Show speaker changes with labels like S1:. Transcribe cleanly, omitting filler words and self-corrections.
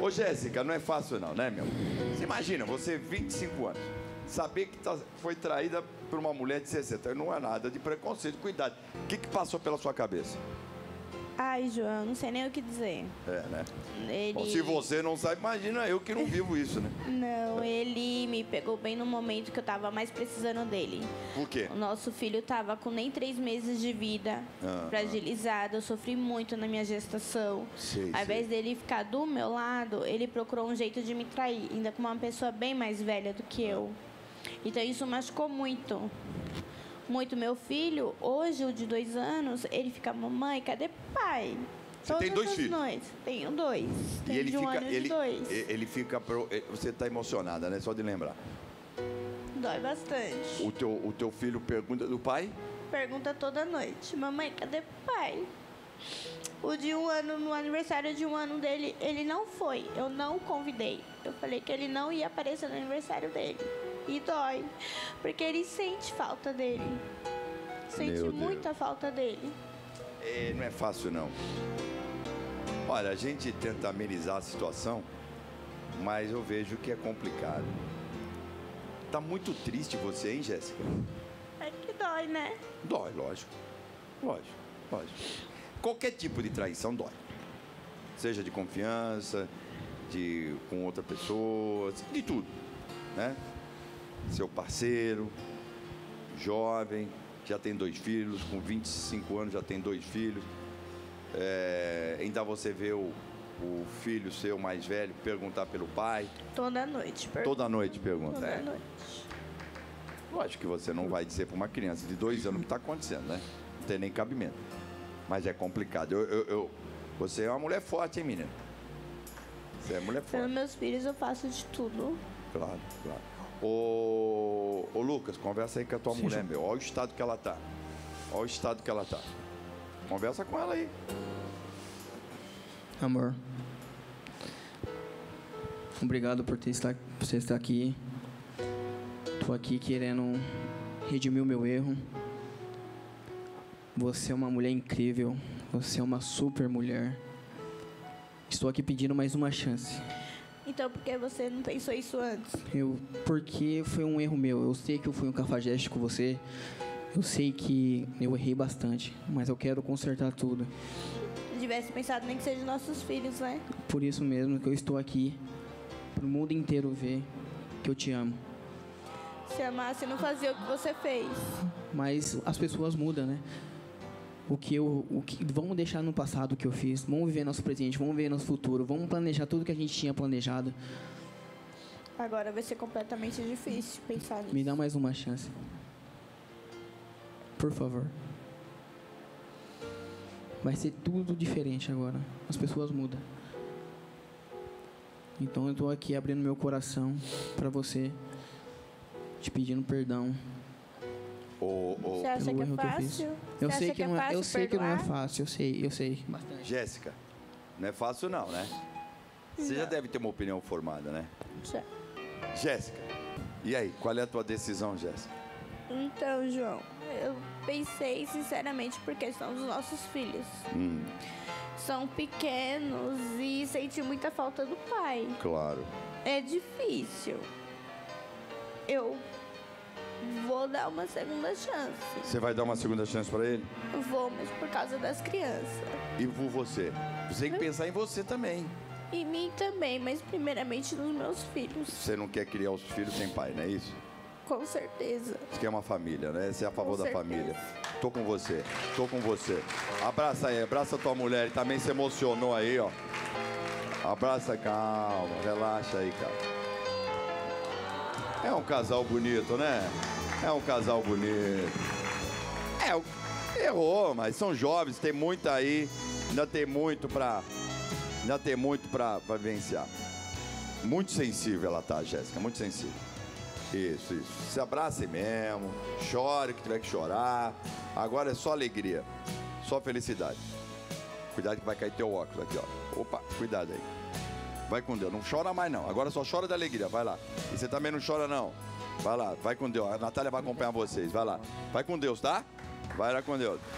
S1: Ô, Jéssica, não é fácil não, né, meu? Você imagina, você 25 anos, saber que foi traída por uma mulher de 60, não é nada de preconceito, cuidado. O que passou pela sua cabeça?
S2: Ai, João, não sei nem o que dizer.
S1: É, né?
S2: Ele...
S1: Bom, se você não sabe, imagina eu que não vivo isso, né?
S2: Não, ele me pegou bem no momento que eu tava mais precisando dele.
S1: Por quê?
S2: O nosso filho tava com nem 3 meses de vida, fragilizado. Eu sofri muito na minha gestação. Ao invés dele ficar do meu lado, ele procurou um jeito de me trair, ainda com uma pessoa bem mais velha do que eu. Então isso machucou muito. Muito. Meu filho, hoje, o de 2 anos, ele fica, mamãe, cadê pai?
S1: Você tem 2 filhos?
S2: Noites. Tenho 2.
S1: E ele
S2: de 1
S1: fica,
S2: ano e de 2.
S1: ele fica, você está emocionada, né? Só de lembrar.
S2: Dói bastante.
S1: O teu filho pergunta do pai?
S2: Pergunta toda noite, mamãe, cadê pai? O de 1 ano, no aniversário de 1 ano dele, ele não foi. Eu não o convidei. Eu falei que ele não ia aparecer no aniversário dele. E dói, porque ele sente falta dele. Sente muita falta dele.
S1: Não é fácil, não. Olha, a gente tenta amenizar a situação, mas eu vejo que é complicado. Tá muito triste você, hein, Jéssica?
S2: É que dói, né?
S1: Dói, lógico. Lógico, lógico. Qualquer tipo de traição dói. Seja de confiança, com outra pessoa, de tudo, né? Seu parceiro, jovem, já tem 2 filhos, com 25 anos já tem 2 filhos. Ainda você vê o filho seu mais velho perguntar pelo pai.
S2: Toda noite pergunta.
S1: Toda noite pergunta.
S2: Toda noite.
S1: Lógico que você não vai dizer para uma criança de 2 anos o que está acontecendo, né? Não tem nem cabimento. Mas é complicado. Você é uma mulher forte, hein, menina? Você é mulher forte.
S2: Pelos meus filhos eu faço de tudo.
S1: Claro, claro. Ô Lucas, conversa aí com a tua mulher, meu. Olha o estado que ela tá. Olha o estado que ela tá. Conversa com ela aí.
S3: Amor, obrigado por você estar aqui. Tô aqui querendo redimir o meu erro. Você é uma mulher incrível. Você é uma super mulher. Estou aqui pedindo mais uma chance.
S2: Então, por que você não pensou isso antes?
S3: Porque foi um erro meu. Eu sei que eu fui um cafajeste com você. Eu sei que eu errei bastante. Mas eu quero consertar tudo.
S2: Se tivesse pensado nem que seja nossos filhos, né?
S3: Por isso mesmo que eu estou aqui. Para o mundo inteiro ver que eu te amo.
S2: Se amasse, não fazia o que você fez.
S3: Mas as pessoas mudam, né? Vamos deixar no passado o que eu fiz. Vamos viver nosso presente, vamos viver nosso futuro. Vamos planejar tudo que a gente tinha planejado.
S2: Agora vai ser completamente difícil pensar nisso.
S3: Me dá mais uma chance. Por favor. Vai ser tudo diferente agora. As pessoas mudam. Então eu tô aqui abrindo meu coração pra você. Te pedindo perdão.
S2: Você acha que é fácil?
S3: Eu sei que não é fácil. Eu sei. Bastante.
S1: Jéssica, não é fácil não, né? Você já deve ter uma opinião formada, né?
S2: Já.
S1: Jéssica, e aí? Qual é a tua decisão, Jéssica?
S2: Então, João, eu pensei sinceramente por questão dos nossos filhos. São pequenos e senti muita falta do pai.
S1: Claro.
S2: É difícil. Eu vou dar uma segunda chance.
S1: Você vai dar uma segunda chance pra ele?
S2: Vou, mas por causa das crianças.
S1: E por você? Você tem que pensar em você também.
S2: Em mim também, mas primeiramente nos meus filhos.
S1: Você não quer criar os filhos sem pai, não é isso?
S2: Com certeza.
S1: Você quer uma família, né? Você é a favor da família. Tô com você. Abraça aí, abraça a tua mulher. Ele também se emocionou aí, ó. Abraça, calma, relaxa aí, cara. É um casal bonito, né? É um casal bonito. Errou, mas são jovens, tem muito aí. Ainda tem muito pra vivenciar. Muito sensível ela tá, Jéssica, muito sensível. Isso. Se abracem mesmo, chore o que tiver que chorar. Agora é só alegria, só felicidade. Cuidado que vai cair teu óculos aqui, ó. Opa, cuidado aí. Vai com Deus, não chora mais não. Agora só chora da alegria, vai lá. E você também não chora não. Vai lá, vai com Deus. A Natália vai acompanhar vocês, vai lá. Vai com Deus, tá? Vai lá com Deus.